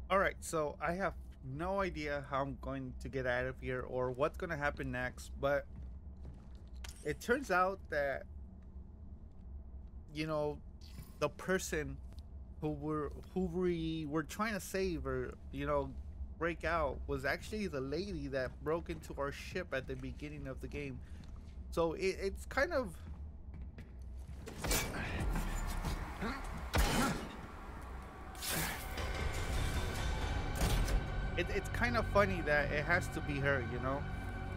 All right, so I have no idea how I'm going to get out of here or what's going to happen next, but it turns out that you know the person who we were trying to save or break out was actually the lady that broke into our ship at the beginning of the game. So it's kind of it's kind of funny that it has to be her, you know.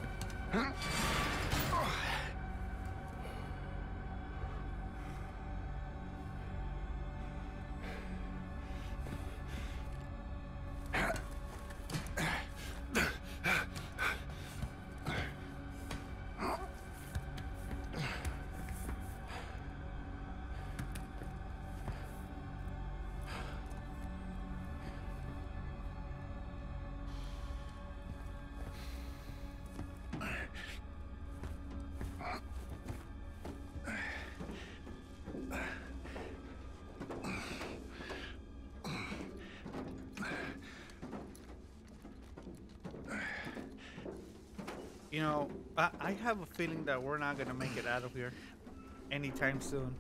I have a feeling that we're not gonna make it out of here anytime soon.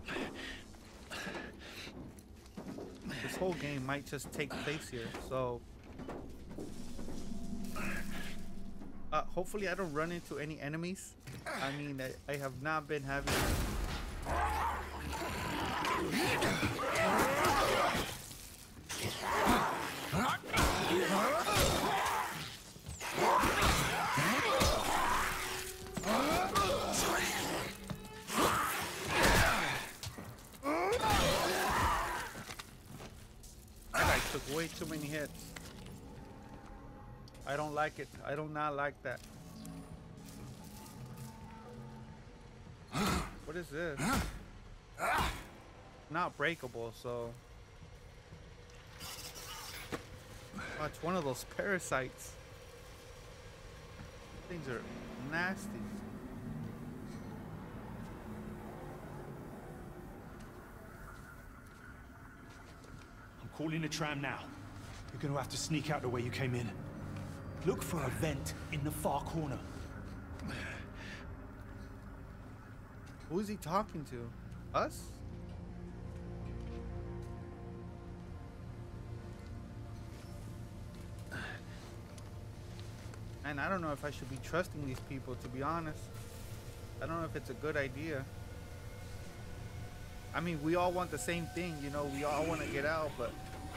This whole game might just take place here, so hopefully I don't run into any enemies. I mean, I have not been having. I took way too many hits. I don't like it. I do not like that. What is this? Not breakable, so. Oh, it's one of those parasites. Things are nasty. I'm calling a tram now. You're gonna have to sneak out the way you came in. Look for a vent in the far corner. Who is he talking to? Us? And I don't know if I should be trusting these people, to be honest. I don't know if it's a good idea. I mean, we all want the same thing, you know, we all want to get out, but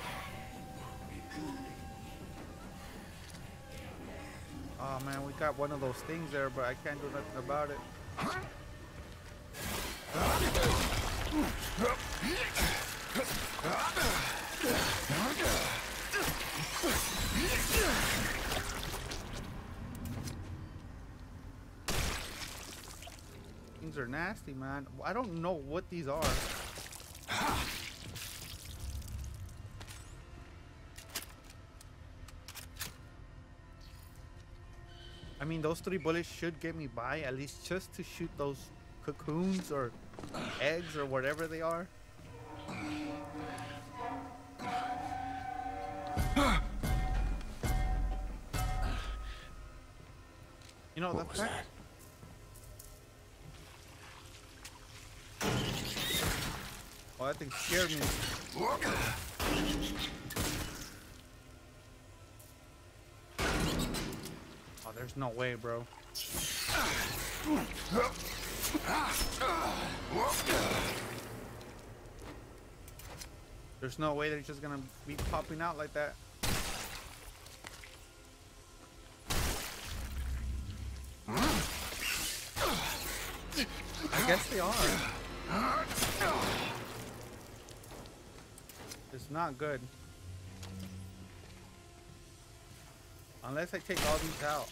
oh man, we got one of those things there, but I can't do nothing about it. Things are nasty, man. I don't know what these are. I mean, those 3 bullets should get me by, at least just to shoot those cocoons or eggs or whatever they are. You know, that's that. Oh, that thing scared me. Oh, there's no way, bro. There's no way they're just gonna be popping out like that. I guess they are. It's not good. Unless I take all these out.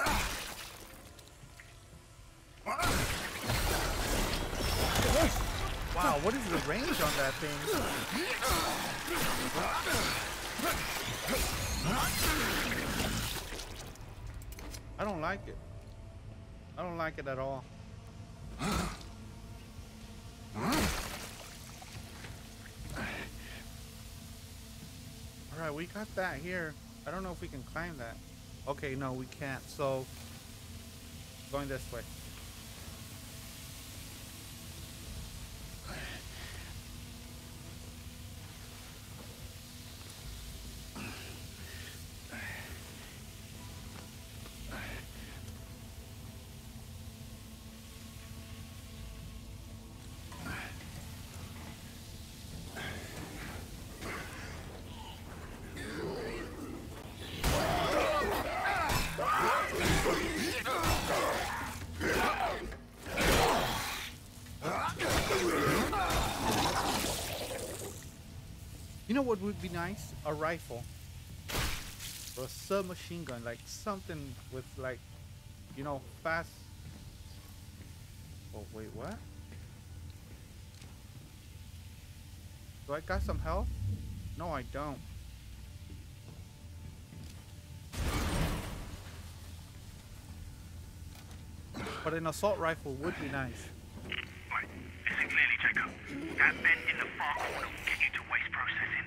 Wow, what is the range on that thing? I don't like it. I don't like it at all. Right, we got that here. I don't know if we can climb that. Okay, no, we can't. So, going this way. You know what would be nice? A rifle. Or a submachine gun. Like something with like, you know, fast. Oh, wait, what? Do I got some health? No, I don't. But an assault rifle would be nice. Right, listen clearly, Jacob. That vent in the far corner will get you to waste processing.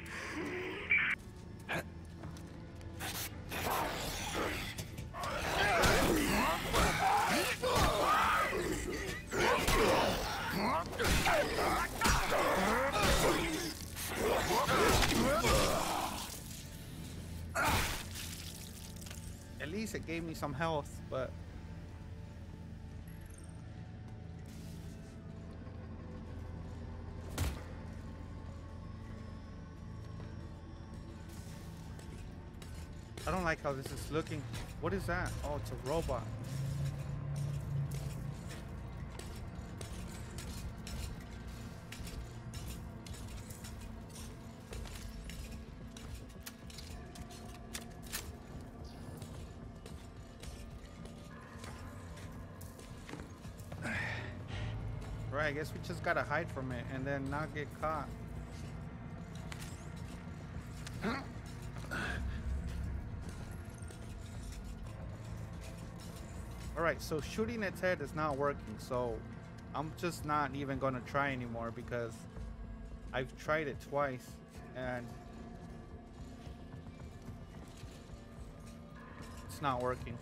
At least it gave me some health, but I don't like how this is looking. What is that? Oh, it's a robot. Right, I guess we just gotta hide from it and then not get caught. Alright, so shooting its head is not working, so I'm just not even gonna try anymore because I've tried it twice and it's not working.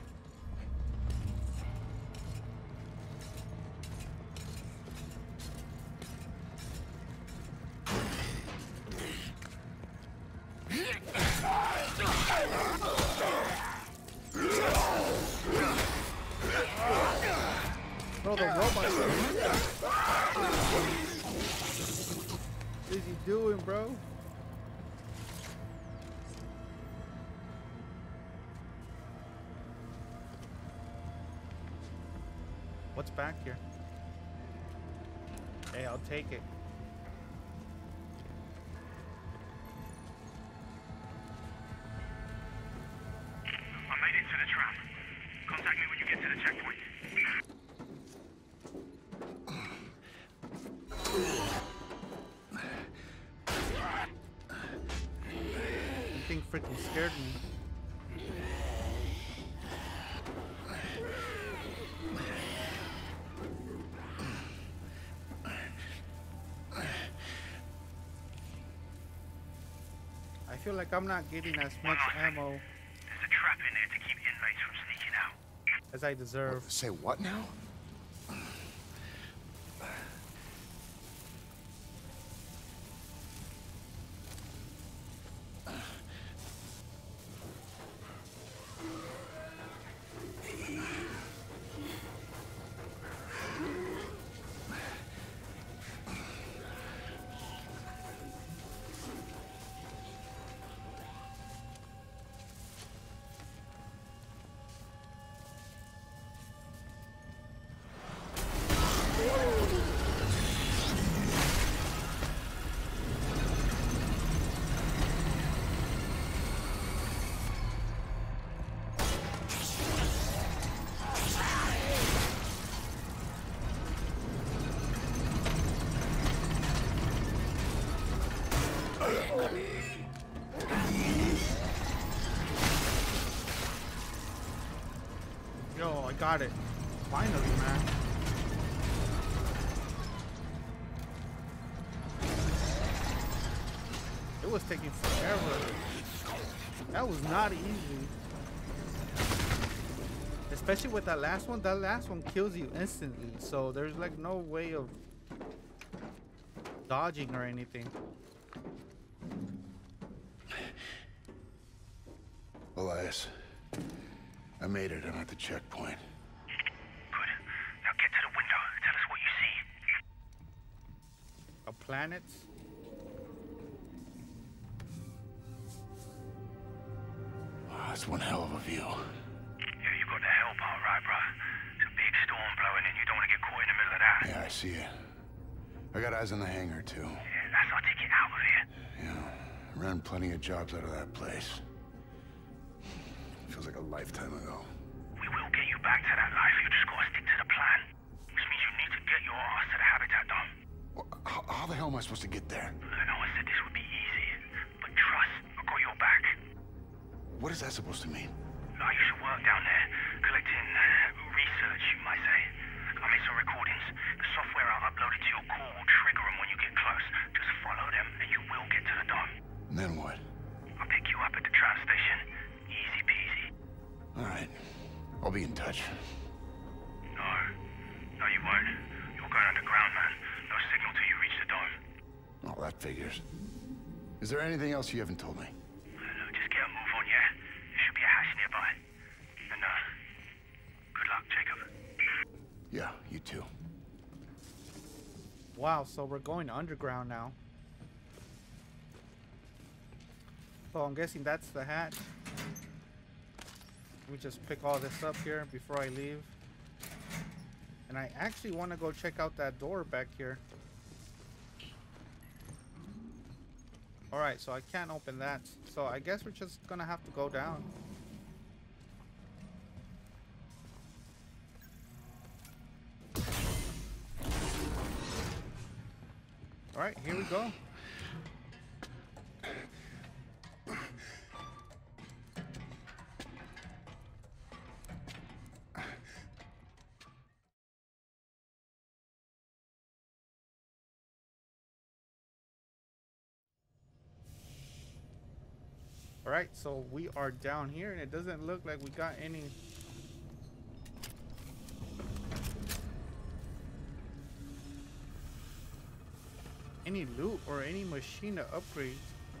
Bro, the robot. What is he doing, bro? What's back here? Hey, I'll take it. I made it to the tram. Contact me when you get to the checkpoint. That thing freaking scared me. I feel like I'm not getting as much ammo There's a trap in there to keep inmates from sneaking out. as I deserve. Say what now? Yo, I got it. Finally, man. It was taking forever. That was not easy. Especially with that last one. That last one kills you instantly. So there's like no way of dodging or anything. Elias, I made it. I'm at the checkpoint. Good. Now get to the window. Tell us what you see. A planet? Wow, that's one hell of a view. Yeah, you got the hell part right, bro. It's a big storm blowing and you don't want to get caught in the middle of that. Yeah, I see it. I got eyes on the hangar, too. Yeah, that's our ticket out of here. Yeah, ran plenty of jobs out of that place. Feels like a lifetime ago. We will get you back to that life. You just gotta stick to the plan. Which means you need to get your ass to the habitat dome. Well, how the hell am I supposed to get there? I know I said this would be easy, but trust, I got your back. What is that supposed to mean? I used to work down there, collecting research, you might say. I made some recordings. The software I uploaded to your core will trigger them when you get close. Just follow them and you will get to the dome. And then what? I'll pick you up at the tram station. Easy peasy. All right. I'll be in touch. No. No, you won't. You're going underground, man. No signal till you reach the dome. Oh, that figures. Is there anything else you haven't told me? Look, just get a move on, yeah? There should be a hatch nearby. And, good luck, Jacob. Yeah, you too. Wow, so we're going underground now. So I'm guessing that's the hatch. Let me just pick all this up here before I leave. And I actually want to go check out that door back here. Alright, so I can't open that. So I guess we're just gonna have to go down. Alright, here we go. Alright, so we are down here and it doesn't look like we got any loot or any machine to upgrade.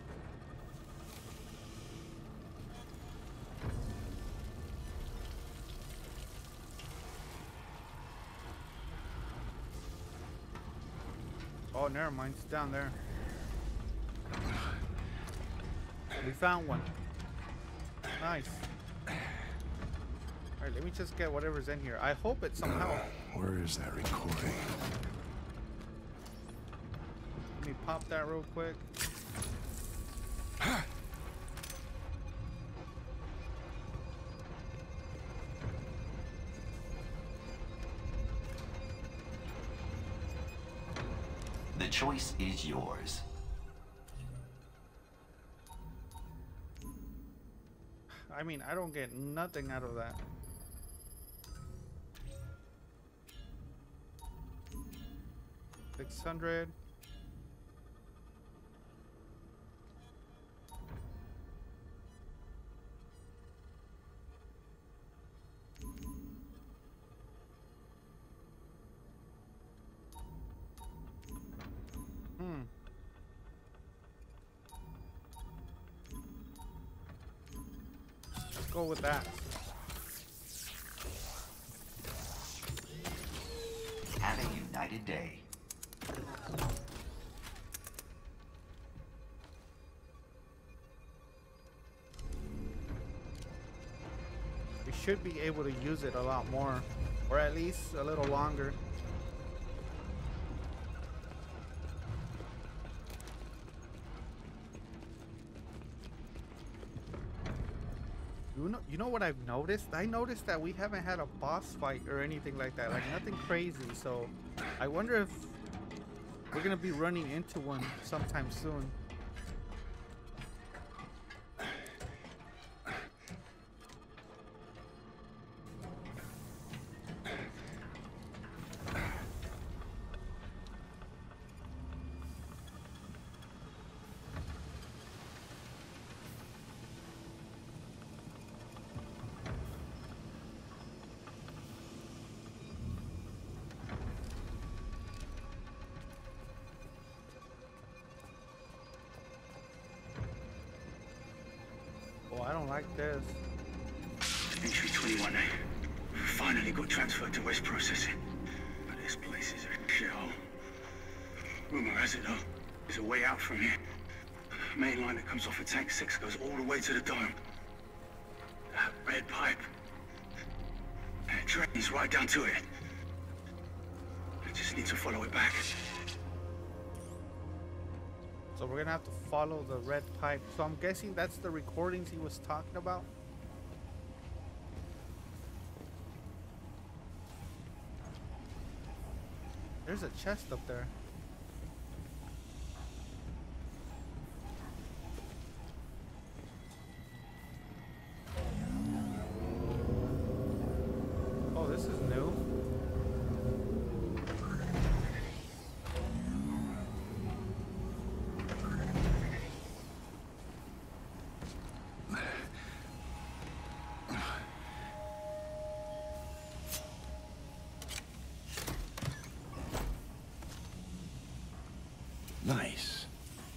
Oh, never mind, it's down there. We found one. Nice. Alright, let me just get whatever's in here. I hope it somehow. Where is that recording? Let me pop that real quick. The choice is yours. I mean, I don't get nothing out of that. $600. Let's go with that. Have a united day. We should be able to use it a lot more, or at least a little longer. You know what I've noticed? I noticed that we haven't had a boss fight or anything like that, like nothing crazy. So I wonder if we're gonna be running into one sometime soon. don't like this. Entry 21A. Finally got transferred to West Processing. But this place is a shithole. Rumor has it, though, there's a way out from here. Main line that comes off of Tank 6 goes all the way to the dome. That red pipe. And it drains right down to it. I just need to follow it back. So we're gonna have to follow the red pipe. So I'm guessing that's the recordings he was talking about. There's a chest up there. Oh, this is new. Nice.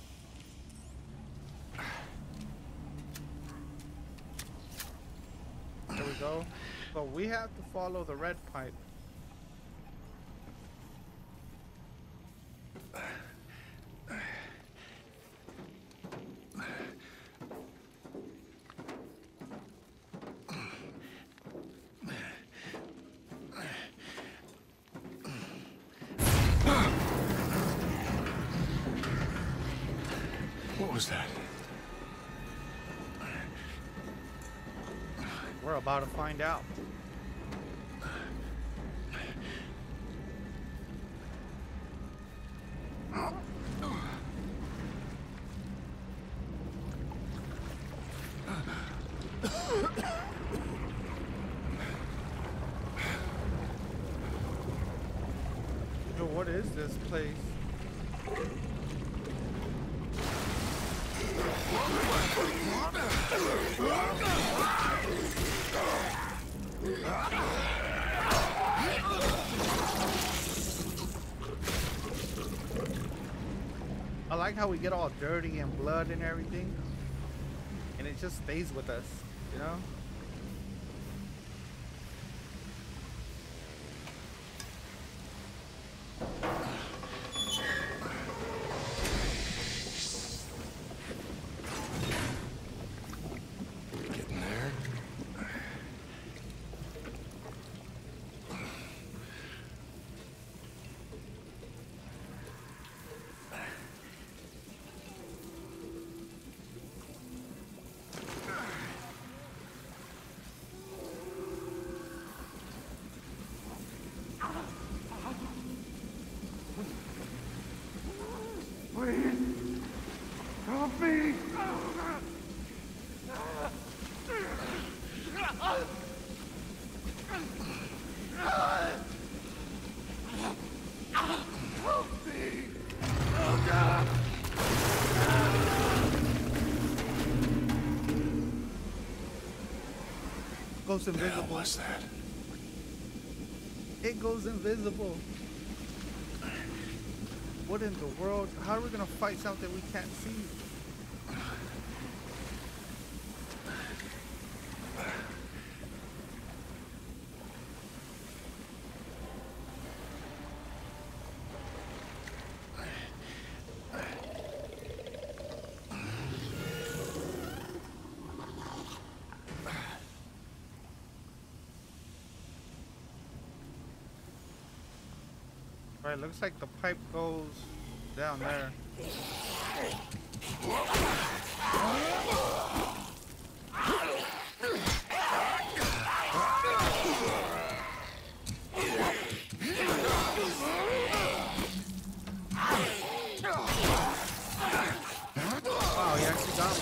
There we go. So we have to follow the red pipe. What was that? We're about to find out. Yo, what is this place? I like how we get all dirty and blood and everything, and it just stays with us, you know? Getting there. Please, help me! Goes What the hell invisible. was that? It goes invisible. What in the world? How are we gonna fight something we can't see? Right, looks like the pipe goes down there. Wow, he actually got me.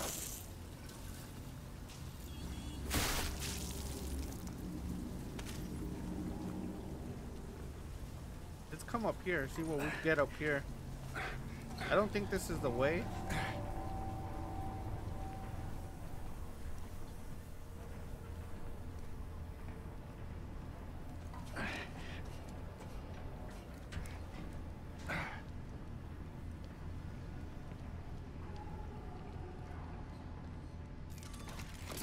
Let's come up here, see what we get up here. I don't think this is the way.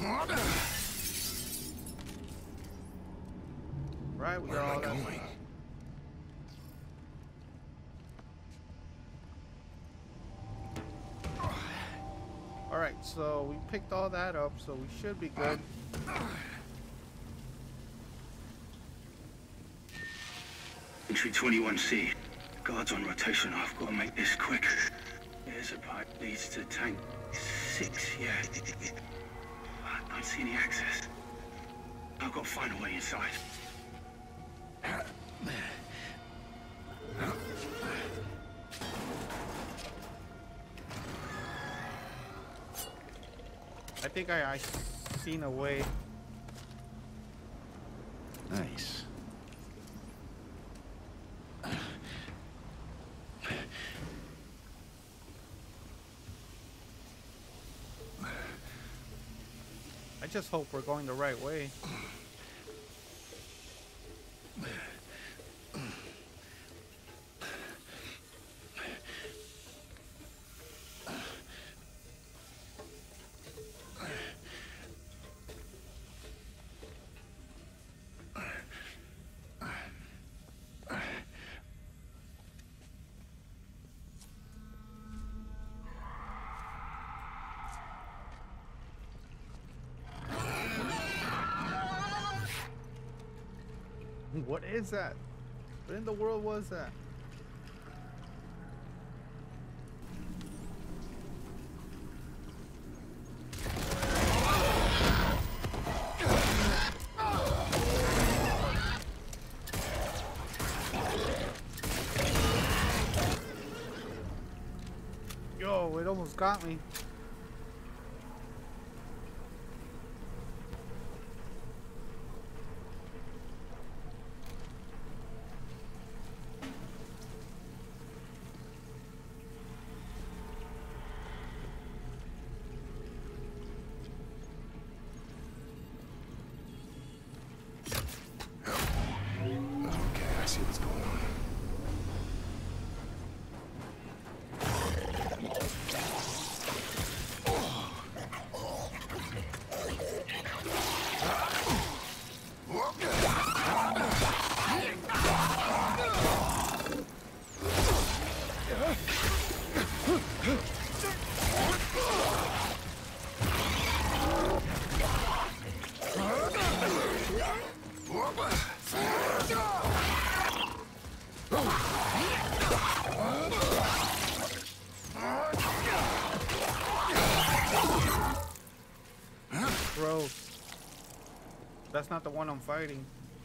Right, we Where got all am I that. going? All right, so we picked all that up, so we should be good. Entry 21C. Guards on rotation. I've got to make this quick. There's a pipe leads to tank 6, yeah. I don't see any access. I've got to find a way inside. I think I seen a way. Nice. I just hope we're going the right way. What is that? What in the world was that? Yo, it almost got me. Okay, I see what's going on. Gross. That's not the one I'm fighting.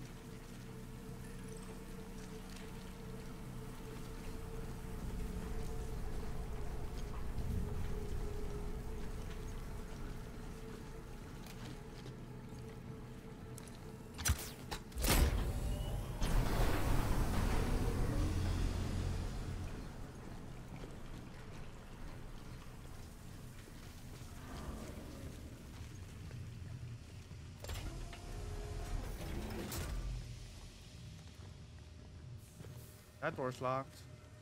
That door's locked.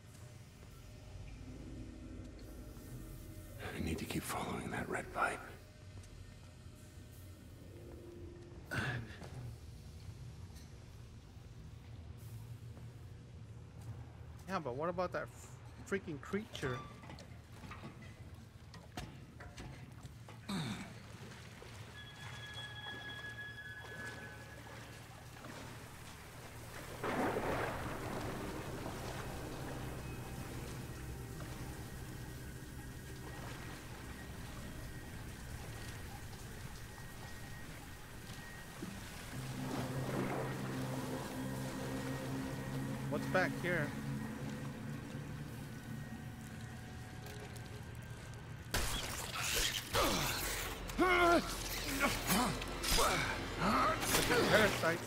I need to keep following that red pipe. Yeah, but what about that freaking creature? What's back here? Parasites.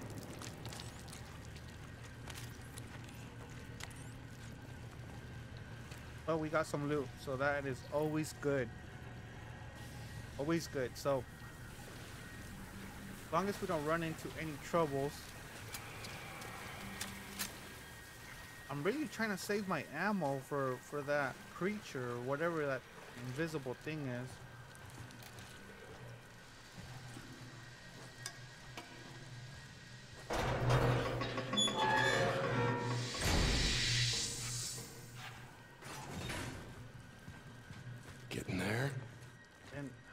Oh, we got some loot, so that is always good. Always good. So, as long as we don't run into any troubles. I'm really trying to save my ammo for that creature or whatever that invisible thing is.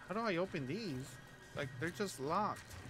How do I open these? Like, they're just locked.